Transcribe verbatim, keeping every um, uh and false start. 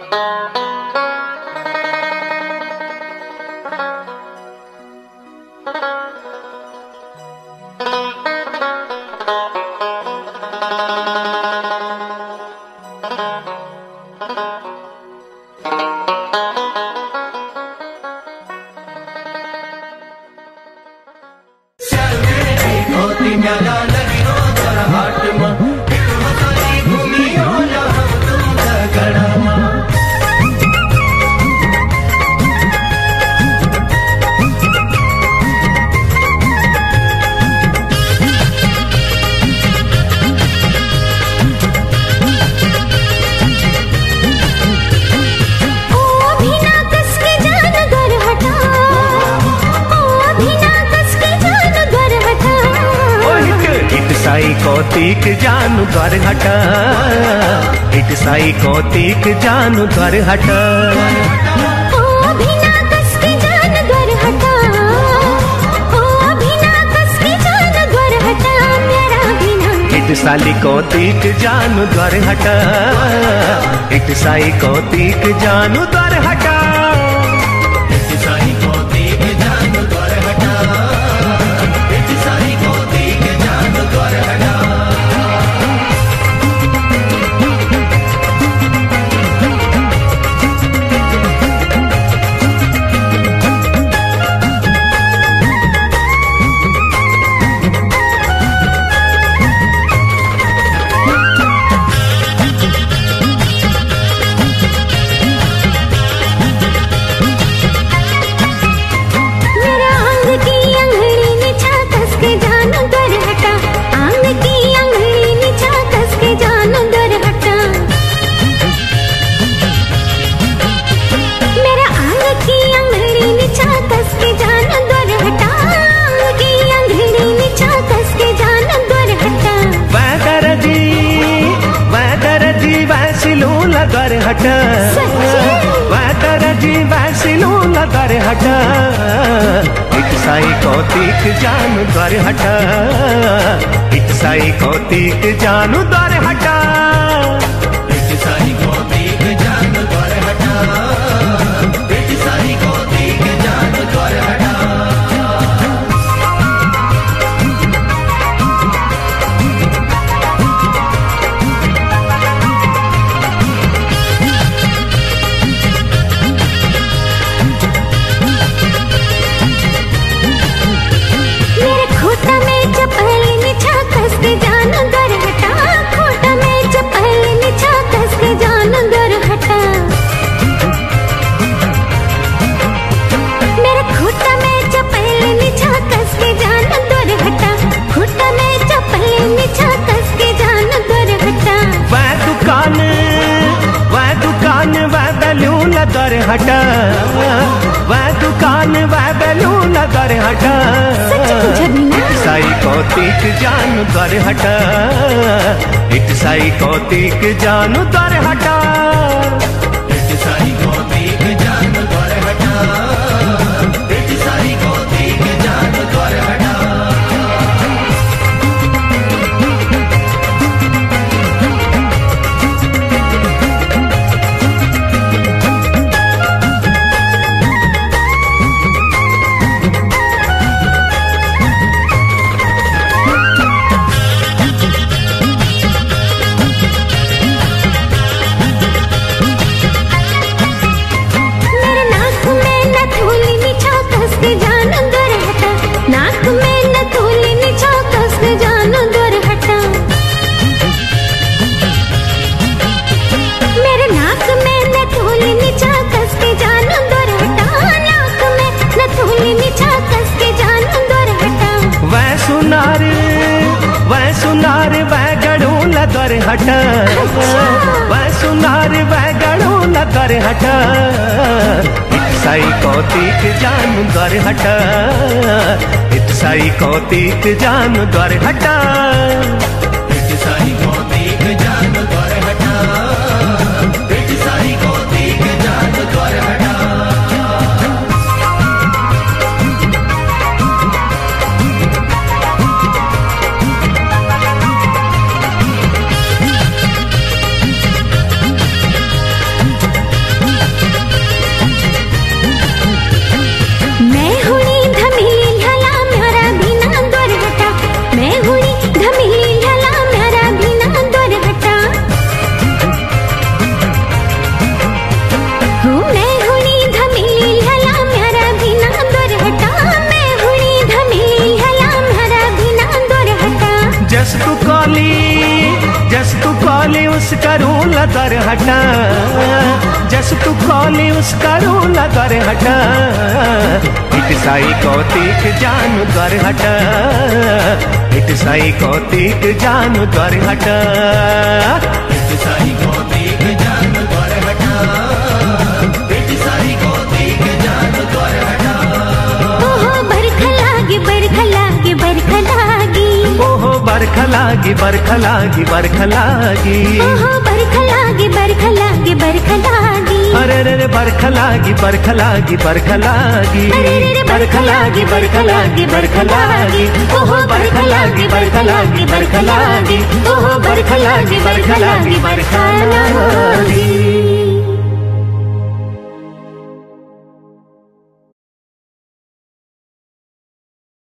कौतिक जानू द्वार हटा, इट साई कौतिक जानू द्वार हटा। ओ बिना कस के जान द्वार हटा, ओ बिना कस के जान द्वार हटा, मेरा बिना। इट साली कौतिक जानू द्वार हटा, इट साई कौतिक जानू द्वार हटा। इट साई कौतिक जानू द्वार हटा, इट साई कौतिक जानू द्वार हटा। द्वार हटा, वैदर जी वैसिलो द्वार हटा। इट साई कौतिक जानू द्वार हटा, इट साई कौतिक जानू द्वार हटा। इट साई कौतिक जानू द्वार हटा, इट साई कौतिक जानू द्वार हटा। द्वार हटा, वह दुकान वह बैलून द्वार हटा। इट साई कौतिक जानू द्वार हटा, इट साई कौतिक जानू द्वार हटा। इट साई कौतिक जानू द्वार हटा, इट साई कौतिक जानू द्वार हटा। द्वार हटा, वह सुनार वह गढ़ो न द्वार हटा। इट साई कौतिक जानू द्वार हटा, इट साई कौतिक जानू द्वार हटा। इट साई कौतिक जानू द्वार हटा, इट साई कौतिक जानू द्वार हटा। रूला दर हटा, जस तू खोली उसका रूला दर हटा, इट साई कौतिक जानू दर हटा, इट साई कौतिक जानू दर हटा, इट साई कौतिक जानू दर हटा, इट साई कौतिक जानू दर हटा। ओहो बरखा लागी बरखा लागी बरखा लागी, ओहो बरखा लागी बरखा लागी बरखा लागी, ओहो बरखा लागी बरखा लागी बरखा लागी, अरे रे रे बरखा लागी बरखा लागी बरखा लागी, अरे रे रे बरखा लागी बरखा लागी बरखा लागी, ओहो बरखा लागी बरखा लागी बरखा लागी, ओहो बरखा लागी बरखा लागी बरखा लागी।